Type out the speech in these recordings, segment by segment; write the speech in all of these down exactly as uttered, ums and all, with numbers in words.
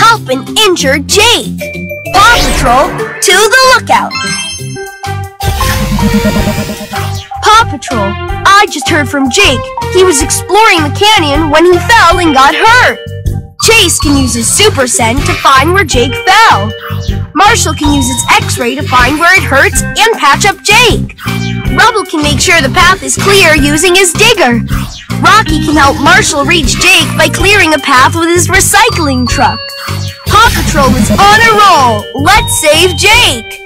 help an injured Jake. Paw Patrol, to the lookout. Paw Patrol, I just heard from Jake. He was exploring the canyon when he fell and got hurt. Chase can use his Super Scent to find where Jake fell. Marshall can use its X-ray to find where it hurts and patch up Jake. Rubble can make sure the path is clear using his digger. Rocky can help Marshall reach Jake by clearing a path with his recycling truck. Paw Patrol is on a roll. Let's save Jake!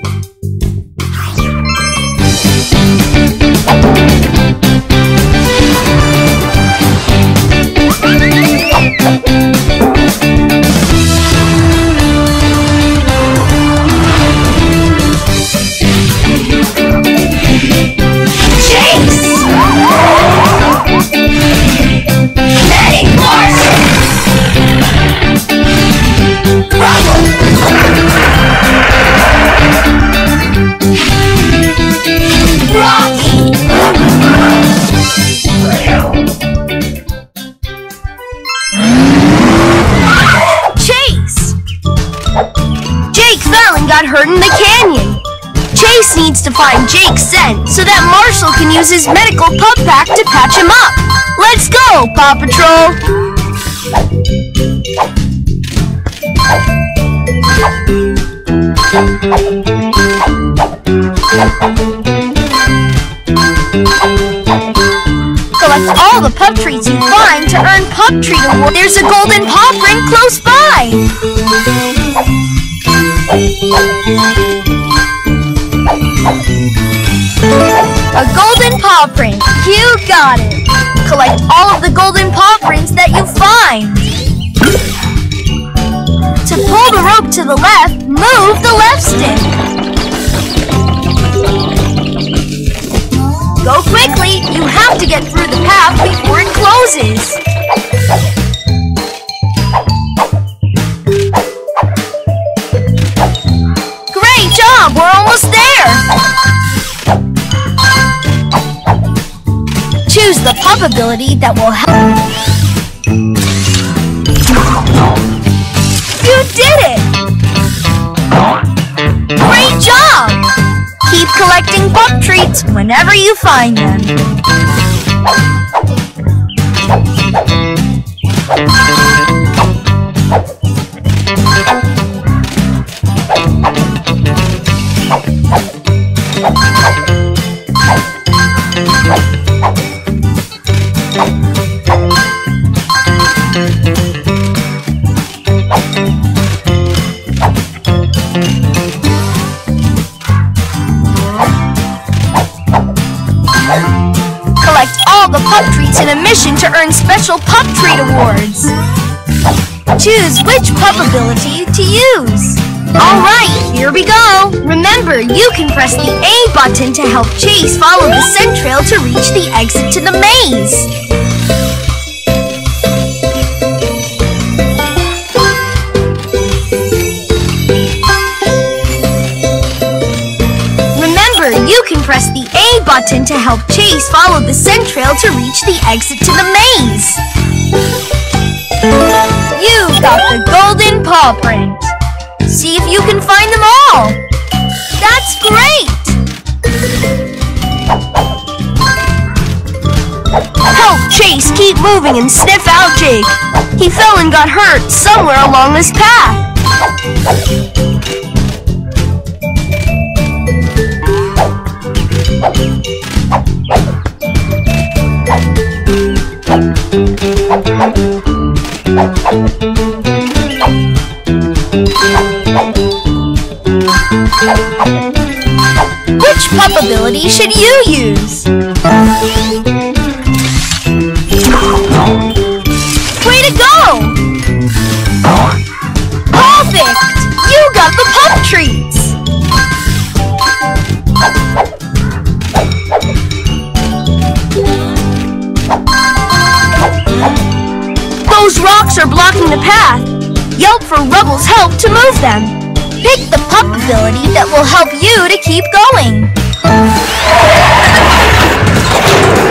Got hurt in the canyon. Chase needs to find Jake's scent so that Marshall can use his medical pup pack to patch him up. Let's go, Paw Patrol! Collect all the pup treats you find to earn Pup Treat Award. There's a golden paw print close by. A golden paw print. You got it. Collect all of the golden paw prints that you find. To pull the rope to the left, move the left stick. Go quickly. You have to get through the path before it closes. Great job! We're almost there! Choose the pup ability that will help. You did it! Great job! Keep collecting pup treats whenever you find them. Collect all the pup treats in a mission to earn special Pup Treat Awards. Choose which pup ability to use. Alright, here we go! Remember, you can press the A button to help Chase follow the scent trail to reach the exit to the maze. Remember, you can press the A button to help Chase follow the scent trail to reach the exit to the maze. You got the golden paw print. See if you can find them all! That's great! Help Chase keep moving and sniff out Jake. He fell and got hurt somewhere along this path. Which pup ability should you use? Way to go! Perfect! You got the pup treats! Those rocks are blocking the path. Yelp for Rubble's help to move them. Pick the pup ability that will help you to keep going.